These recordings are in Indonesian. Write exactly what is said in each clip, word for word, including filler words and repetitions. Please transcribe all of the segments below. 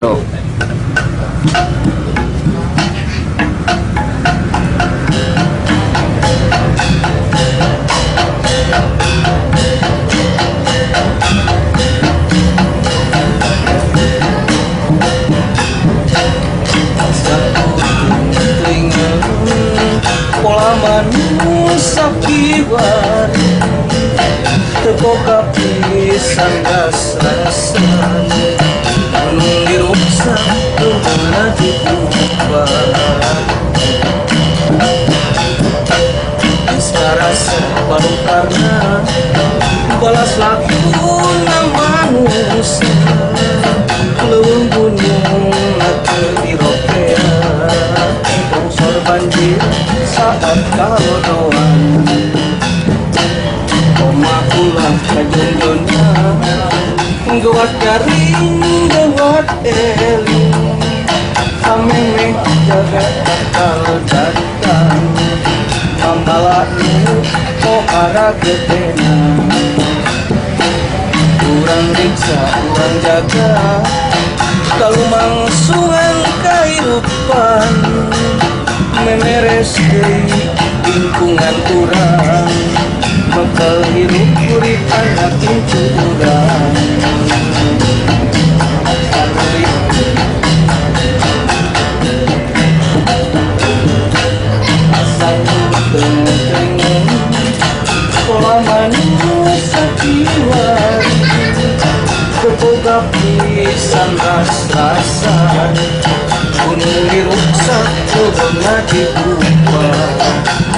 Tuh. Pola manusia kibar terbuka pisan ras-rasan gunung dirusak kemana dibubar sekarang baru karena balas lakuna manusia leuweung gunung nate diropea longsor banjir saat kalodoan koma ulah kajongjona gawat garing gawat eling amemeh jaga kalau datang ambalanu pohara gedena kurang riksa kurang jaga kalau mangsungan kehidupan memeres deui lingkungan kurang bakal hirup urip anak cucu urang asal teng-teng pola manusia kiwari terboga pisan ras-rasan gunung dirusak leuweungna dibubar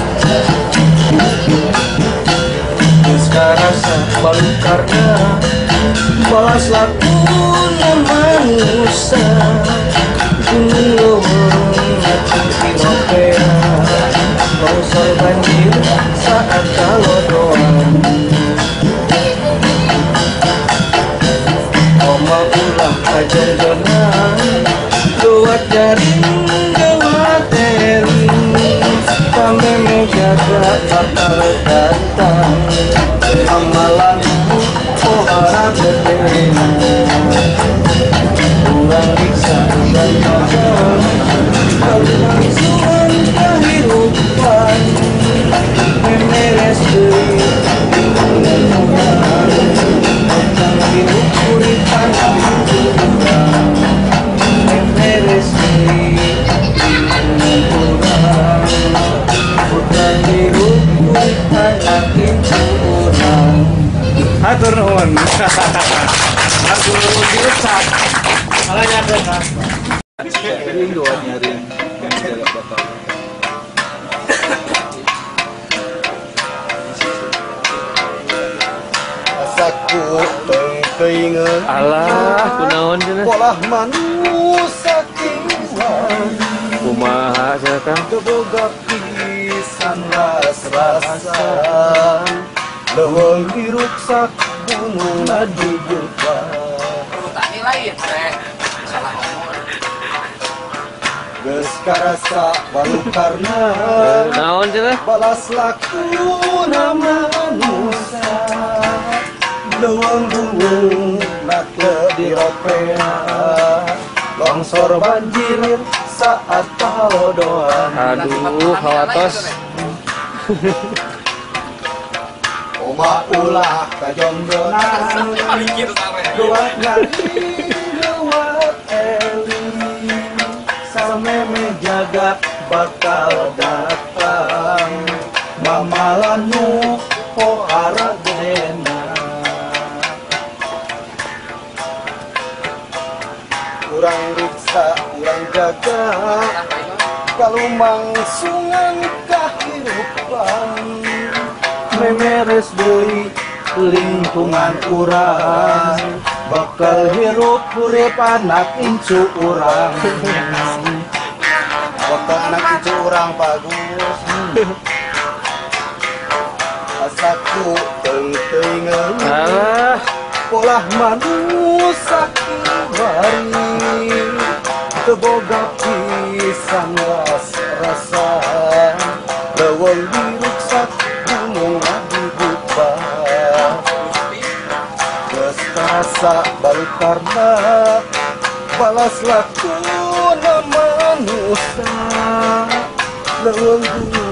geus karasa baru karena balas lakuna manusia gunung leuweungna diropea longsor banjir saat kalodoan koma ulah kajongjona gawat jaring gawat eling pameme jaga bakal datang amalanmu pohara gedena kurang riksa dan jaga kelangsungan kehidupan memeres deui lingkungan kurang tentang hidup urip anak cucu urang memeres deui lingkungan kurang utang hidup urip anak cucu urang. Hatur nuhun. Lagu dirusak. Malah nyadar kan. Ini doa nyari jaga bakal. Asaku teuing Alah, kunaon cenah? pola manusia kiwari Kumaha cenah Kang? terboga pisan ras-rasan leuweung dirusak gunung dibubar Tani lain teh salah umur. geus karasa baru karena Naon cenah? balas lakuna manusia leuweung gunung nate diropea longsor banjir saat kalodoan Aduh, hawatos. oma ulah kajongjona gawat garing gawat eling sameme jaga bakal datang mamalanu pohara gedena kurang riksa kurang jaga kalau mangsungan kehidupan memeres deui lingkungan urang bakal hirup urip anak incu urang bakal anak incu urang bagus asaku teuing-teuingeun Alah, pola manusia kiwari terboga pisan ras-rasan leuweung dirusak gunung dibubar geus karasa baru karena balaslah ku nama manusia leweng